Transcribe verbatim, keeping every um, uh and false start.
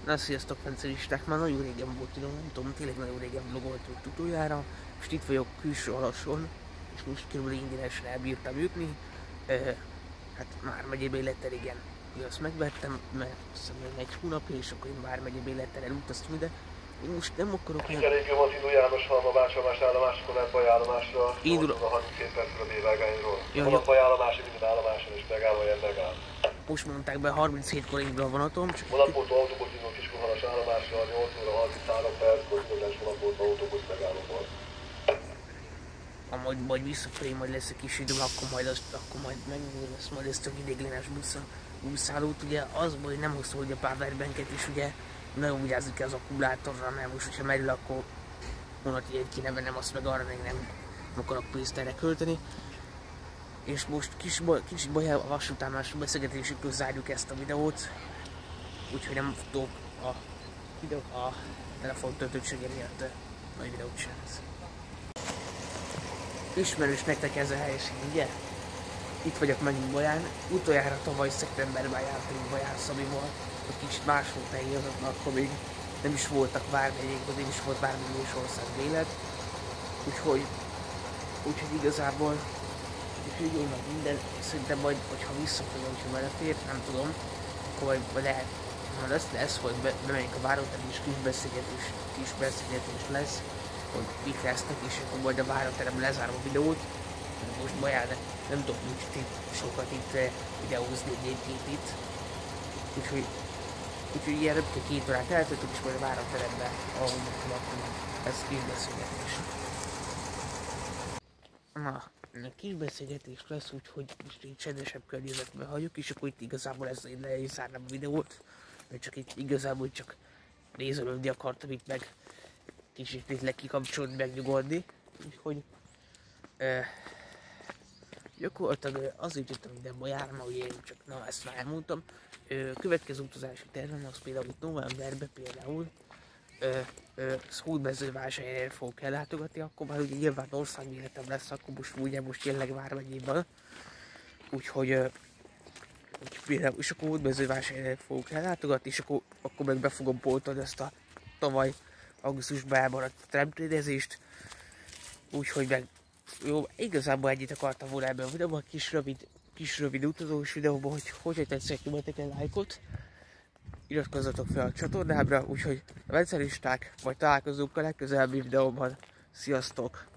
Na sziasztok fenceristák, már nagyon régen volt tudom, nem tudom, tényleg nagyon régen vlogoltunk utoljára. Most itt vagyok külső Alason, és most körülbelül ingyenesen elbírtam jutni. E, hát már megyébe élettel igen, azt megvettem, mert hiszem egy hónapja, és akkor én már megyébe élettel elutaztam ide. Én most nem akarok... Minden régió volt Indul János Halma vásárlás állomásokon, lehet bajállomásra, Indul... a harminckét percre a B-vágányról. Ja, Van a bajállomási, minden állomáson is megáll, vagy megáll. Most mondták be, harminchét-kor indul a vonatom, csak... Vonatpótló autóbusz indul Kiskunhalas állomásra, nyolc óra harminchárom perc, indulás vonatpótló autóbusz megállóból. Ha majd, majd visszafelé majd lesz egy kis időm, akkor majd, azt, akkor majd megnézem ezt, majd ezt a idéglenes buszszállót. Ugye az, hogy nem hozta hogy a powerbanket, és ugye nagyon vigyázni kell az akkumulátorra, mert most, hogyha merül, akkor honnan ilyet kéne vennem, azt meg arra meg nem akarok pénzt erre költeni. És most kis baj, kicsit baj a vasútállomású beszélgetésükről zárjuk ezt a videót, úgyhogy nem tudok a, videó, a telefon töltöttsége miatt a nagy videót sem lesz. Ismerős nektek ez a helyiség, ugye? Itt vagyok megint Baján. Utoljára tavaly szeptemberben jártunk Baján Szabival, hogy kicsit más volt a hely, akkor még nem is voltak vármegyékben, nem is volt vármegyés ország élet. Úgyhogy, úgyhogy igazából, úgyhogy jó meg minden, szerintem majd, hogyha visszafogom, hogyha belefér, nem tudom, akkor majd, majd lehet, majd lesz, lesz, hogy be, bemegyünk a váróterem, és kis beszélgetés, kis beszélgetés lesz, hogy mik lesznek, és akkor majd a váróterem lezárom a videót. Most Baján nem tudok nincs itt, sokat itt videózni egyébként itt. Úgyhogy, úgyhogy ilyen röpke két órát eltöltök, és majd a váróteremben, ahol megtaláltam, ez kis beszélgetés. Na, kis beszélgetés lesz, úgyhogy most egy csendesebb környezetben hagyjuk, és akkor itt igazából ez én le is zárnám a videót, mert csak itt igazából csak nézelődni akartam itt meg. Kicsit itt lekikapcsolni, megnyugodni, úgyhogy e, gyakorlatilag azért jöttem ide Bajára, mert ugye én csak, na ezt már elmondtam. E, következő utazási tervem az például itt novemberben például e, e, Hódmezővásárhelyre fogok ellátogatni, akkor már ugye nyilván országméletem lesz, akkor most ugye most tényleg vármegyében. Úgyhogy, e, úgy például, és akkor Hódmezővásárhelyre fogok ellátogatni, és akkor, akkor meg be fogom pótolni ezt a tavaly augusztusban elmaradt tramtrédezést, úgyhogy meg jó, igazából ennyit akartam volna ebben a videóban, kis rövid, kis rövid utazós videóban, hogy hogyha tetszett, nyomjatok egy lájkot, iratkozzatok fel a csatornámra, úgyhogy a venceristák, majd találkozunk a legközelebbi videóban, sziasztok!